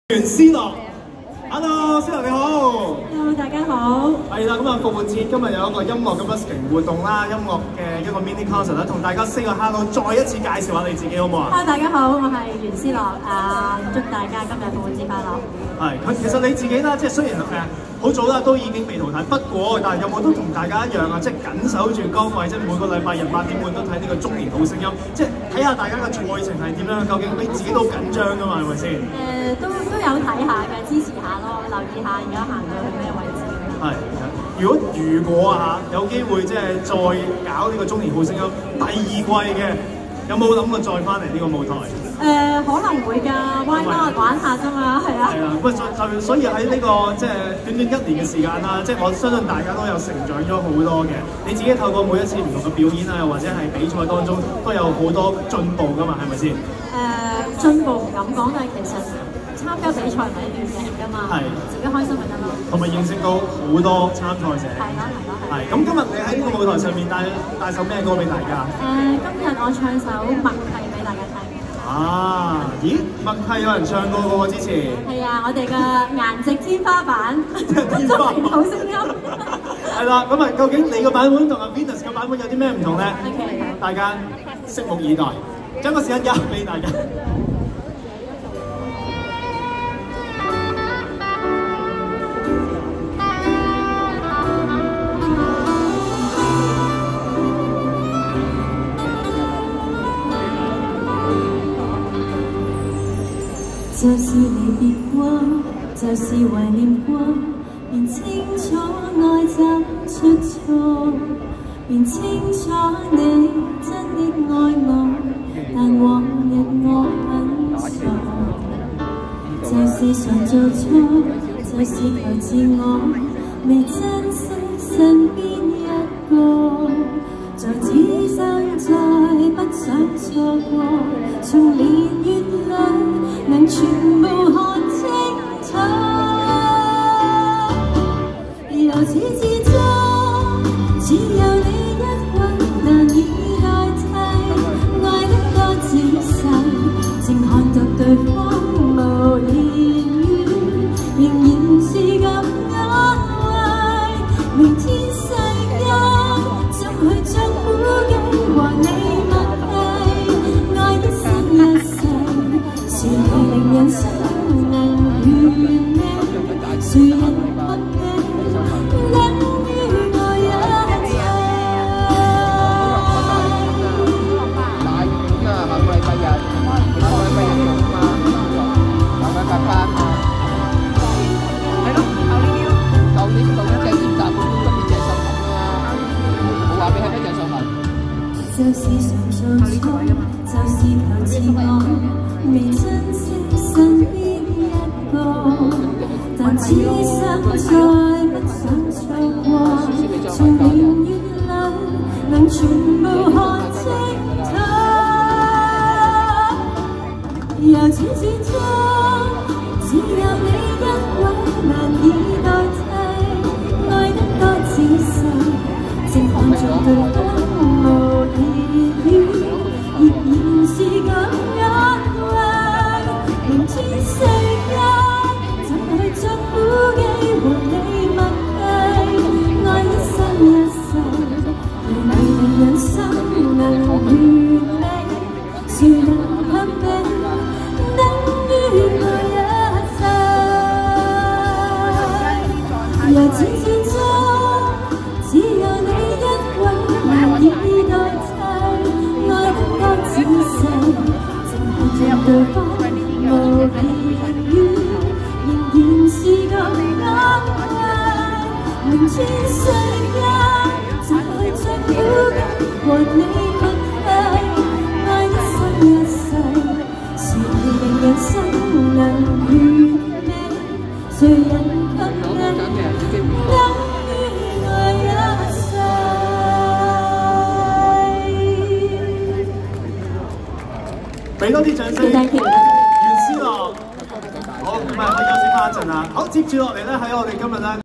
袁思樂 ，Hello， 思樂你好。 Hello， 大家好。 係啦，咁啊復活節今日有一個音樂嘅 busking 活動啦，音樂嘅一個 mini concert 啦，同大家 say 個 hello， 再一次介紹下你自己好唔好啊 ？Hello， 大家好，我係袁思樂，祝大家今日復活節快樂。係， 其實你自己啦，即係雖然好早啦，都已經被淘汰，不過但係有冇都同大家一樣啊？即係緊守住崗位，即係每個禮拜日8點半都睇呢個中年好聲音，即係睇下大家嘅賽程係點樣，究竟你自己都緊張㗎嘛？係咪先？ 都有睇下嘅，支持下咯，留意下而家行到去咩位置。 係，如果有機會即係再搞呢個中年好聲音第2季嘅，有冇諗過再翻嚟呢個舞台？ 可能會㗎 ，why not 玩下啫嘛，係啊。係啊， 喂，所以喺呢個即係短短1年嘅時間啦，即係我相信大家都有成長咗好多嘅。你自己透過每一次唔同嘅表演啊，又或者係比賽當中，都有好多進步㗎嘛，係咪先？ 進步唔敢講，但係其實參加比賽唔係一段贏㗎嘛，自己開心咪得咯。同埋認識到好多參賽者。係咯。係。咁今日你喺呢個舞台上面帶首咩歌俾大家？ 今日我唱首《默契》俾大家聽。 咦？默契有人唱過嘅喎，之前。係啊，我哋嘅顏值天花板，中年好聲音。 係啦，咁啊，究竟你個版本同阿 Venus 嘅版本有啲咩唔同咧？大家拭目以待，將個時間交俾大家。 就是離別過，就是懷念過，便清楚愛怎出錯，便清楚你真的愛我，但往日我很傻，就是常做錯，就是求自我，未珍惜身邊一個，就只想再不想錯過，從年月裏能全部看清楚，由始至終只有你一位難以代替，愛得多仔細，正看到對方無言語，仍然是咁安慰，明天世間怎去將苦境和你默契，愛得深一世，是你令人生能完美，誰人不記等於我一切。 大雨啊！下個禮拜日用嘛，下個禮拜8嘛。係咯，舊年鄭伊達，今年鄭秀文啊嘛，冇話俾係咩鄭秀文。 就是常做錯，就是求自我，未珍惜身邊一個，但只想再不想錯過，從年月裏能全部看清楚，由始至終只有你一位難以代替，愛得多仔細，正看着對方無言語，仍然是咁安慰，明天世間怎去將苦記和你默契，愛一生一世，讓你令人生能完美，誰人合理等於我一世，由始至終只有你一位難以代替，愛得多仔細，正看着對方無言語，仍然是咁安慰，明天世間怎去將苦境和你默契，愛一生一世，是你令人生能完美，誰人給你等於我一世。 俾多啲掌聲，袁思樂。好，咁啊，可以休息翻一陣啦。好，接住落嚟咧，喺我哋今日咧。